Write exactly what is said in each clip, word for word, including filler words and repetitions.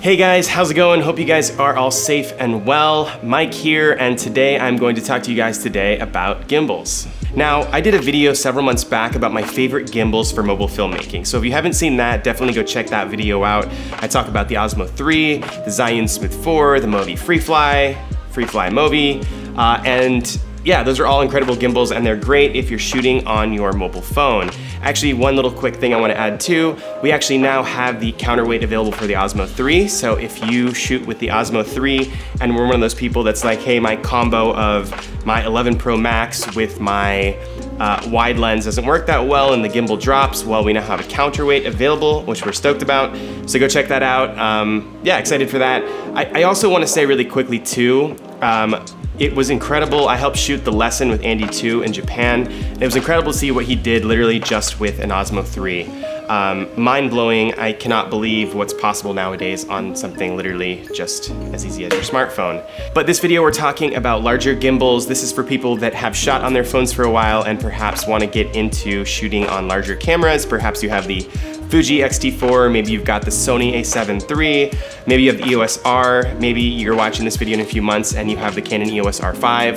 Hey guys, how's it going? Hope you guys are all safe and well. Mike here, and today I'm going to talk to you guys today about gimbals. Now, I did a video several months back about my favorite gimbals for mobile filmmaking. So if you haven't seen that, definitely go check that video out. I talk about the Osmo three, the Zhiyun Smooth four, the Movi FreeFly, FreeFly Movi, uh, and yeah, those are all incredible gimbals, and they're great if you're shooting on your mobile phone. Actually, one little quick thing I want to add too, we actually now have the counterweight available for the Osmo three, so if you shoot with the Osmo three and we're one of those people that's like, hey, my combo of my eleven Pro Max with my uh, wide lens doesn't work that well and the gimbal drops, well, we now have a counterweight available, which we're stoked about, so go check that out. Um, yeah, excited for that. I, I also want to say really quickly too, um, it was incredible. I helped shoot the lesson with Andy two in Japan. It was incredible to see what he did literally just with an Osmo three. Um, mind-blowing. I cannot believe what's possible nowadays on something literally just as easy as your smartphone. But this video we're talking about larger gimbals. This is for people that have shot on their phones for a while and perhaps want to get into shooting on larger cameras. Perhaps you have the Fuji X T four, maybe you've got the Sony A seven three, maybe you have the E O S R, maybe you're watching this video in a few months and you have the Canon E O S R five,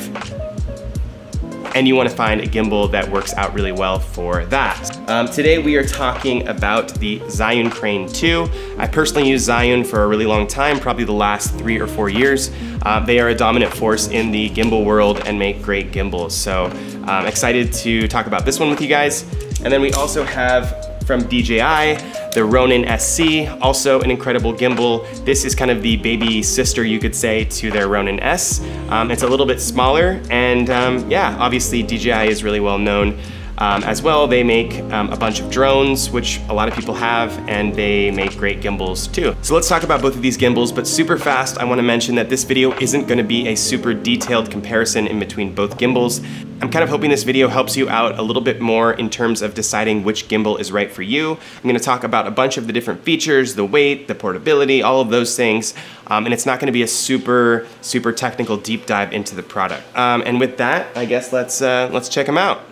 and you want to find a gimbal that works out really well for that. Um, today we are talking about the Zhiyun Crane two. I personally use Zhiyun for a really long time, probably the last three or four years. Uh, they are a dominant force in the gimbal world and make great gimbals. So I'm excited to talk about this one with you guys. And then we also have from D J I, the Ronin S C, also an incredible gimbal. This is kind of the baby sister, you could say, to their Ronin S. Um, it's a little bit smaller, and um, yeah, obviously D J I is really well known. Um, as well, they make um, a bunch of drones, which a lot of people have, and they make great gimbals too. So let's talk about both of these gimbals, but super fast, I want to mention that this video isn't going to be a super detailed comparison in between both gimbals. I'm kind of hoping this video helps you out a little bit more in terms of deciding which gimbal is right for you. I'm going to talk about a bunch of the different features, the weight, the portability, all of those things, um, and it's not going to be a super, super technical deep dive into the product. Um, and with that, I guess let's, uh, let's check them out.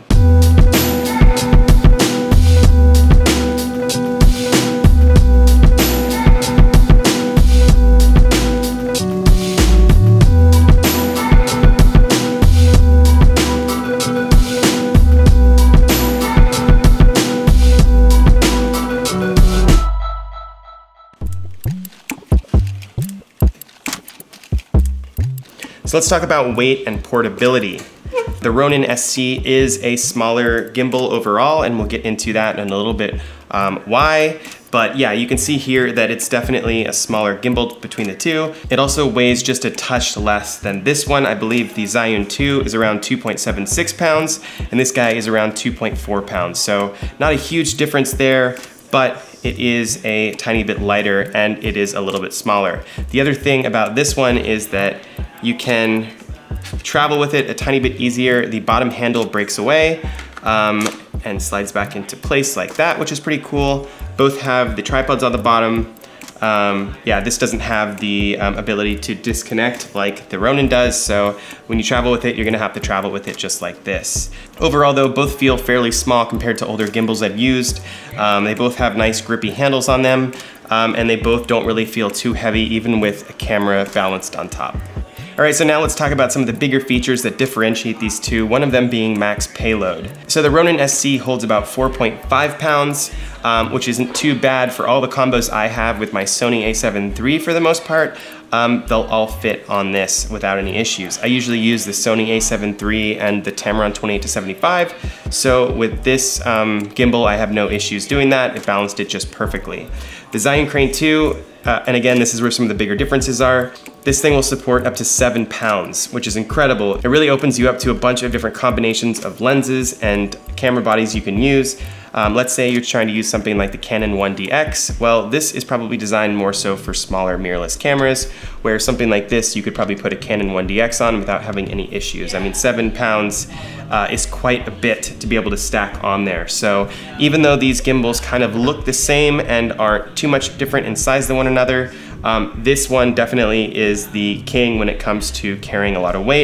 So let's talk about weight and portability. The Ronin S C is a smaller gimbal overall, and we'll get into that in a little bit um, why. But yeah, you can see here that it's definitely a smaller gimbal between the two. It also weighs just a touch less than this one. I believe the Zhiyun two is around two point seven six pounds, and this guy is around two point four pounds. So not a huge difference there, but it is a tiny bit lighter and it is a little bit smaller. The other thing about this one is that you can travel with it a tiny bit easier. The bottom handle breaks away um, and slides back into place like that, which is pretty cool. Both have the tripods on the bottom. Um, yeah, this doesn't have the um, ability to disconnect like the Ronin does, so when you travel with it, you're gonna have to travel with it just like this. Overall though, both feel fairly small compared to older gimbals I've used. Um, they both have nice grippy handles on them, um, and they both don't really feel too heavy, even with a camera balanced on top. All right, so now let's talk about some of the bigger features that differentiate these two, one of them being max payload. So the Ronin S C holds about four point five pounds, um, which isn't too bad for all the combos I have with my Sony A seven three for the most part. Um, they'll all fit on this without any issues. I usually use the Sony A seven three and the Tamron twenty-eight to seventy-five, so with this um, gimbal, I have no issues doing that. It balanced it just perfectly. The Zhiyun Crane two, uh, and again, this is where some of the bigger differences are. This thing will support up to seven pounds, which is incredible. It really opens you up to a bunch of different combinations of lenses and camera bodies you can use. Um, let's say you're trying to use something like the Canon one D X. Well, this is probably designed more so for smaller mirrorless cameras, where something like this, you could probably put a Canon one D X on without having any issues. I mean, seven pounds uh, is quite a bit to be able to stack on there. So even though these gimbals kind of look the same and aren't too much different in size than one another, um, this one definitely is the king when it comes to carrying a lot of weight.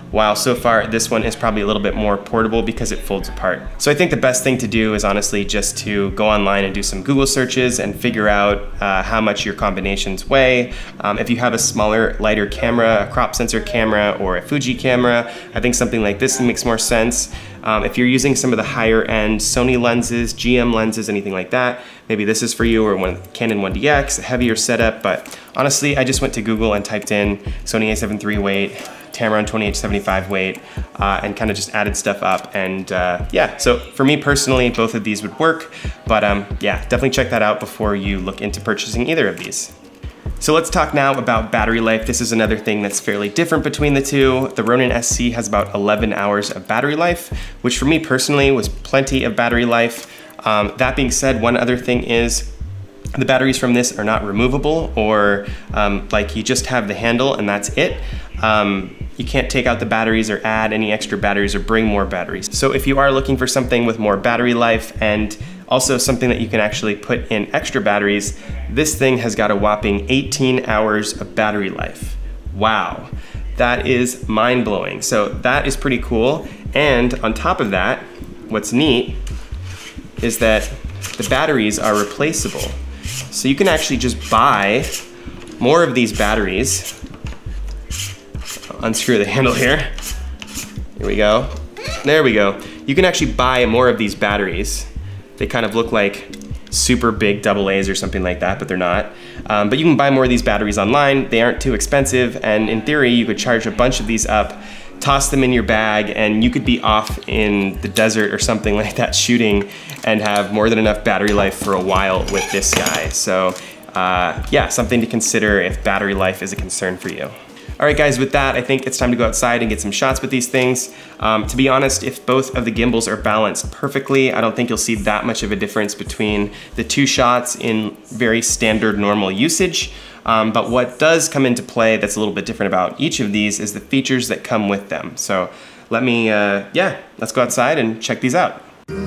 while so far this one is probably a little bit more portable because it folds apart. So I think the best thing to do is honestly just to go online and do some Google searches and figure out uh, how much your combinations weigh. Um, if you have a smaller, lighter camera, a crop sensor camera, or a Fuji camera, I think something like this makes more sense. Um, if you're using some of the higher end Sony lenses, G M lenses, anything like that, maybe this is for you, or one Canon one D X, a heavier setup. But honestly, I just went to Google and typed in Sony A seven three weight, Tamron twenty H seventy-five weight, uh, and kind of just added stuff up. And uh, yeah, so for me personally, both of these would work. But um, yeah, definitely check that out before you look into purchasing either of these. So let's talk now about battery life. This is another thing that's fairly different between the two. The Ronin S C has about eleven hours of battery life, which for me personally was plenty of battery life. Um, that being said, one other thing is the batteries from this are not removable, or um, like you just have the handle and that's it. Um, you can't take out the batteries or add any extra batteries or bring more batteries. So if you are looking for something with more battery life and also something that you can actually put in extra batteries, this thing has got a whopping eighteen hours of battery life. Wow, that is mind-blowing. So that is pretty cool. And on top of that, what's neat is that the batteries are replaceable. So you can actually just buy more of these batteries. I'll unscrew the handle here. Here we go. There we go. You can actually buy more of these batteries. They kind of look like super big double A's or something like that, but they're not. Um, but you can buy more of these batteries online. They aren't too expensive, and in theory, you could charge a bunch of these up, toss them in your bag, and you could be off in the desert or something like that shooting and have more than enough battery life for a while with this guy. So uh, yeah, something to consider if battery life is a concern for you. All right guys, with that, I think it's time to go outside and get some shots with these things. Um, to be honest, if both of the gimbals are balanced perfectly, I don't think you'll see that much of a difference between the two shots in very standard normal usage. Um, but what does come into play that's a little bit different about each of these is the features that come with them. So let me, uh, yeah, let's go outside and check these out.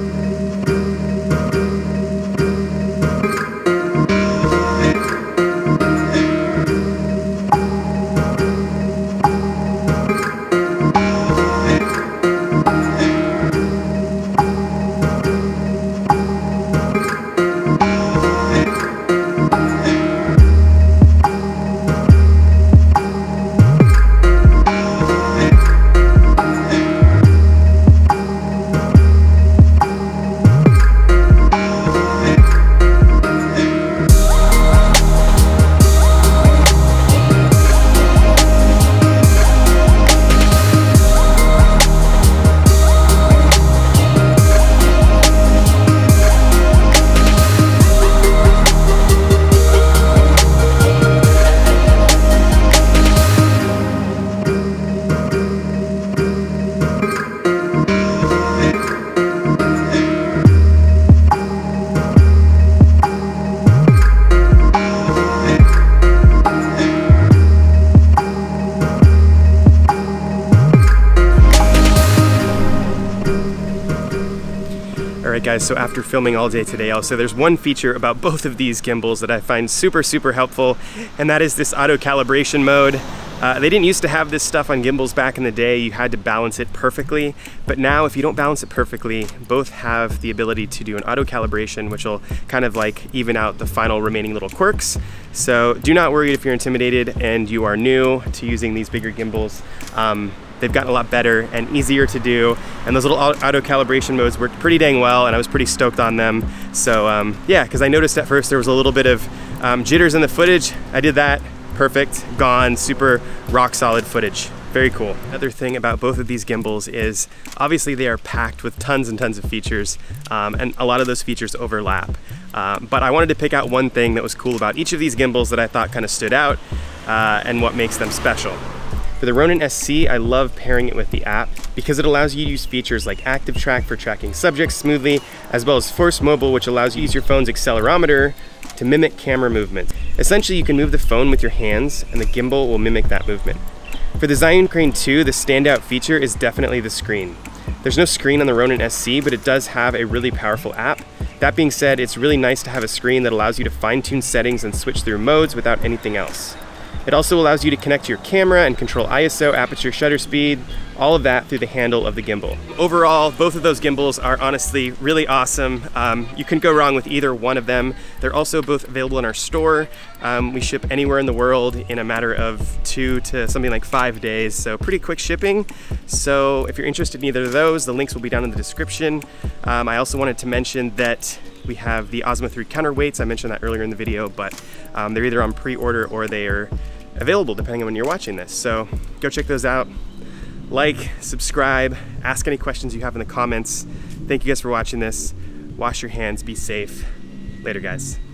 Alright guys, so after filming all day today, I'll say there's one feature about both of these gimbals that I find super, super helpful, and that is this auto calibration mode. Uh, they didn't used to have this stuff on gimbals back in the day. You had to balance it perfectly, but now if you don't balance it perfectly, both have the ability to do an auto calibration, which will kind of like even out the final remaining little quirks. So do not worry if you're intimidated and you are new to using these bigger gimbals. Um, They've gotten a lot better and easier to do, and those little auto calibration modes worked pretty dang well, and I was pretty stoked on them. So um, yeah, because I noticed at first there was a little bit of um, jitters in the footage. I did that, perfect, gone, super rock solid footage. Very cool. Another thing about both of these gimbals is obviously they are packed with tons and tons of features, um, and a lot of those features overlap. Uh, but I wanted to pick out one thing that was cool about each of these gimbals that I thought kind of stood out uh, and what makes them special. For the Ronin S C, I love pairing it with the app because it allows you to use features like Active Track for tracking subjects smoothly, as well as Force Mobile, which allows you to use your phone's accelerometer to mimic camera movement. Essentially, you can move the phone with your hands and the gimbal will mimic that movement. For the Zhiyun Crane two, the standout feature is definitely the screen. There's no screen on the Ronin S C, but it does have a really powerful app. That being said, it's really nice to have a screen that allows you to fine-tune settings and switch through modes without anything else. It also allows you to connect to your camera and control I S O, aperture, shutter speed, all of that through the handle of the gimbal. Overall, both of those gimbals are honestly really awesome. Um, you couldn't go wrong with either one of them. They're also both available in our store. Um, we ship anywhere in the world in a matter of two to something like five days, so pretty quick shipping. So if you're interested in either of those, the links will be down in the description. Um, I also wanted to mention that we have the Osmo three counterweights. I mentioned that earlier in the video, but um, they're either on pre-order or they are available depending on when you're watching this. So go check those out. Like, subscribe, ask any questions you have in the comments. Thank you guys for watching this. Wash your hands, be safe. Later, guys.